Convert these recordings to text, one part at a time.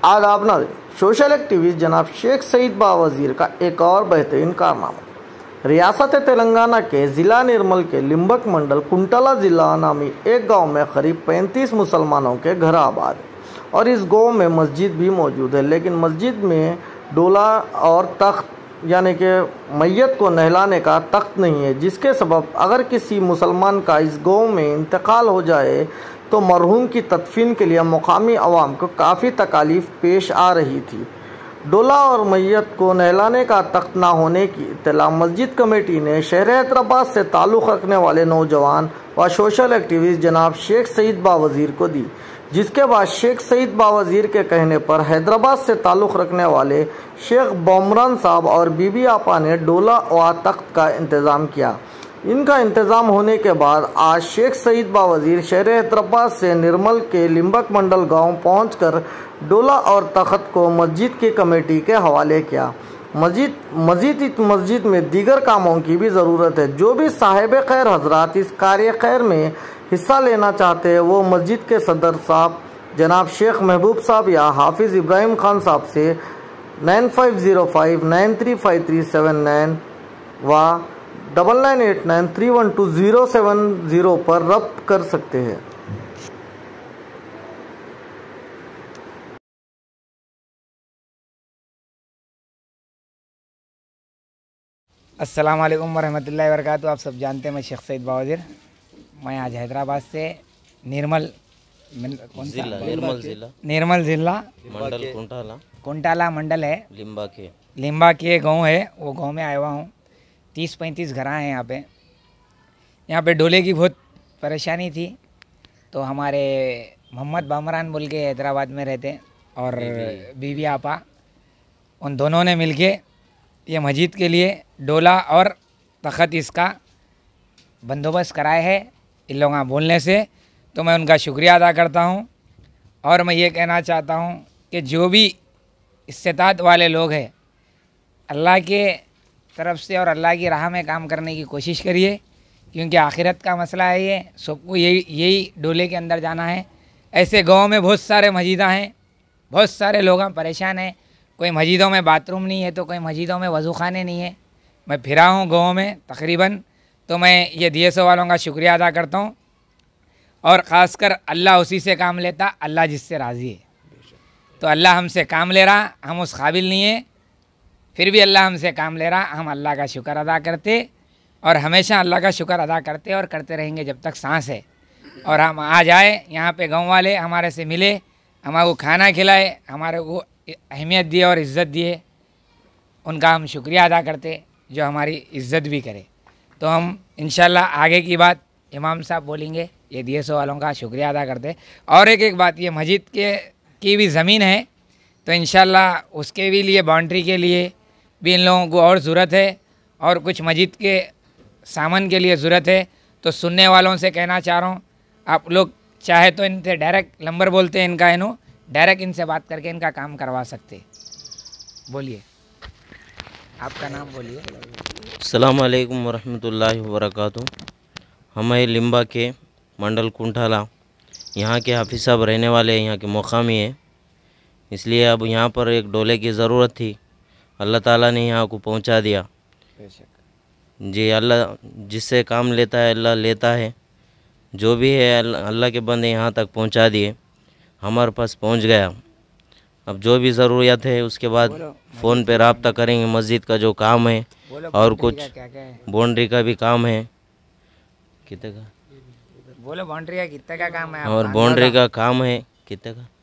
आदाब नाज़रीन, social activist जनाब शेख सईद बावज़ीर का एक और बेहतरीन कारनामा। रियासत तेलंगाना के ज़िला निर्मल के लिम्बक मंडल कुंटाला ज़िला नामी एक गांव में करीब 35 मुसलमानों के घर आबाद है और इस गांव में मस्जिद भी मौजूद है, लेकिन मस्जिद में डोला और तख्त यानी कि मैयत को नहलाने का तख्त नहीं है, जिसके सबब अगर किसी मुसलमान का इस गांव में इंतकाल हो जाए तो मरहूम की तदफीन के लिए मुकामी अवाम को काफ़ी तकालीफ पेश आ रही थी। डोला और मैयत को नहलाने का तख्त ना होने की इत्तला मस्जिद कमेटी ने शहर हैदराबाद से ताल्लुक़ रखने वाले नौजवान व सोशल एक्टिविस्ट जनाब शेख सईद बावज़ीर को दी, जिसके बाद शेख सईद बावज़ीर के कहने पर हैदराबाद से ताल्लुक़ रखने वाले शेख बोमरान साहब और बीबी आपा ने डोला व तख्त का इंतज़ाम किया। इनका इंतज़ाम होने के बाद आज शेख सईद बावज़ीर शहर हैदराबाद से निर्मल के लिम्बक मंडल गांव पहुंचकर डोला और तख्त को मस्जिद की कमेटी के हवाले किया। मस्जिद में दीगर कामों की भी ज़रूरत है। जो भी साहिब खैर हजरात इस कार्य खैर में हिस्सा लेना चाहते हैं वो मस्जिद के सदर साहब जनाब शेख महबूब साहब या हाफिज़ इब्राहिम खान साहब से 9505935379 व 9989312070 पर रब्त कर सकते हैं। अस्सलाम वालेकुम वरहमतुल्लाहि वबरकातुहू। आप सब जानते हैं मैं शेख सईद बावज़ीर। मैं आज हैदराबाद से निर्मल ज़िला मंडल कुंटाला मंडल है, लिम्बा के गांव है, वो गांव में आया हुआ हूँ। 30-35 घर हैं यहाँ पे डोले की बहुत परेशानी थी, तो हमारे मोहम्मद बामरान बोल के हैदराबाद में रहते और बीवी आपा, उन दोनों ने मिलके ये मस्जिद के लिए डोला और तख्त इसका बंदोबस्त कराए है इन लोगों का बोलने से, तो मैं उनका शुक्रिया अदा करता हूँ। और मैं ये कहना चाहता हूँ कि जो भी इस्तेताअत वाले लोग हैं, अल्लाह के तरफ से और अल्लाह की राह में काम करने की कोशिश करिए, क्योंकि आखिरत का मसला है। ये सबको यही डोले के अंदर जाना है। ऐसे गांव में बहुत सारे मस्जिदें हैं, बहुत सारे लोग परेशान हैं। कोई मस्जिदों में बाथरूम नहीं है, तो कोई मस्जिदों में वज़ू खाने नहीं है। मैं फिरा हूँ गाँव में तकरीबन, तो मैं ये DSO वालों का शुक्रिया अदा करता हूँ। और ख़ासकर अल्लाह उसी से काम लेता, अल्लाह जिससे राज़ी है। तो अल्लाह हमसे काम ले रहा, हम उस काबिल नहीं है, फिर भी अल्लाह हमसे काम ले रहा। हम अल्लाह का शुक्र अदा करते और हमेशा अल्लाह का शुक्र अदा करते और करते रहेंगे जब तक सांस है। और हम आज आए यहाँ पे, गांव वाले हमारे से मिले, हमारे को खाना खिलाए, हमारे को अहमियत दिए और इज़्ज़त दिए, उनका हम शुक्रिया अदा करते जो हमारी इज़्ज़त भी करे। तो हम इंशाल्लाह आगे की बात इमाम साहब बोलेंगे, ये DSO वालों का शुक्रिया अदा करते। और एक बात, ये मस्जिद की भी ज़मीन है, तो इंशाल्लाह उसके भी लिए बाउंड्री के लिए भी इन लोगों को और ज़रूरत है, और कुछ मस्जिद के सामान के लिए ज़रूरत है। तो सुनने वालों से कहना चाह रहा हूँ, आप लोग चाहे तो इनसे डायरेक्ट नंबर बोलते हैं इनका, डायरेक्ट इनसे बात करके इनका काम करवा सकते। बोलिए, आपका नाम बोलिए। अस्सलाम वालेकुम वरहमतुल्लाहि वबरकातुहू। हमें लिम्बा के मंडल कुंटाला यहाँ के हाफिज़ साहब रहने वाले हैं, यहाँ के मुकामी है, इसलिए अब यहाँ पर एक डोले की ज़रूरत थी। अल्लाह ताला ने यहाँ को पहुँचा दिया जी। अल्लाह जिससे काम लेता है अल्लाह लेता है। जो भी है अल्लाह के बंदे यहाँ तक पहुँचा दिए, हमारे पास पहुँच गया। अब जो भी ज़रूरत है उसके बाद फ़ोन पे रब्ता करेंगे। मस्जिद का जो काम है और कुछ बाउंड्री का भी काम है। कितने का बोलो, बाउंड्री का कितने का काम है? और बाउंड्री का काम है कितने का?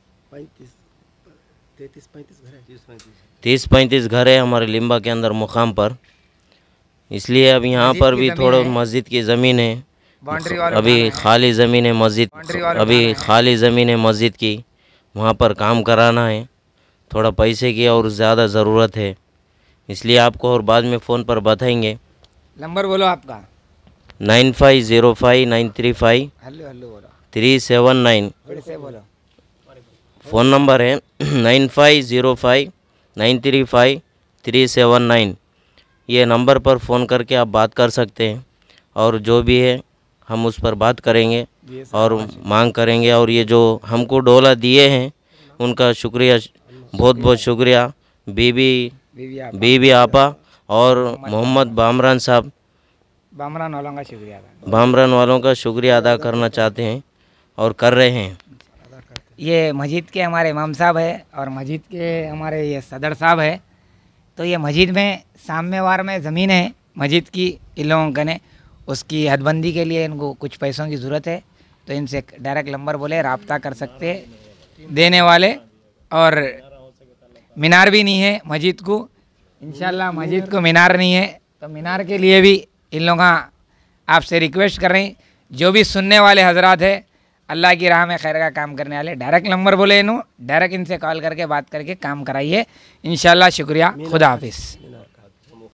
30-35 घर है हमारे लिम्बा के अंदर मुकाम पर। इसलिए अब यहाँ पर भी थोड़ा मस्जिद की ज़मीन है, अभी खाली ज़मीन है मस्जिद, अभी खाली ज़मीन है मस्जिद की, वहाँ पर काम कराना है। थोड़ा पैसे की और ज़्यादा ज़रूरत है, इसलिए आपको और बाद में फ़ोन पर बताएंगे। नंबर बोलो आपका। 9505937379 फ़ोन नंबर है 9505935379। ये नंबर पर फ़ोन करके आप बात कर सकते हैं, और जो भी है हम उस पर बात करेंगे और मांग करेंगे। और ये जो हमको डोला दिए हैं उनका शुक्रिया बहुत बहुत शुक्रिया बीबी आपा और मोहम्मद बामरान साहब, बामरान वालों का शुक्रिया अदा। बामरान वालों का शुक्रिया अदा करना चाहते हैं और कर रहे हैं। ये मस्जिद के हमारे इमाम साहब है और मस्जिद के हमारे ये सदर साहब है। तो ये मस्जिद में सामनेवार में ज़मीन है मस्जिद की, इन लोगों का ने उसकी हदबंदी के लिए इनको कुछ पैसों की ज़रूरत है, तो इनसे डायरेक्ट नंबर बोले रब्ता कर सकते देने वाले। और मीनार भी नहीं है मस्जिद को, इंशाल्लाह मस्जिद को मीनार नहीं है, तो मीनार के लिए भी इन लोग आपसे रिक्वेस्ट कर रहे हैं, जो भी सुनने वाले हजरात है अल्लाह की राह में खैर का काम करने वाले, डायरेक्ट नंबर बोले इन्हों, डायरेक्ट इनसे कॉल करके बात करके काम कराइए इंशाल्लाह। शुक्रिया, खुदा हाफिज़।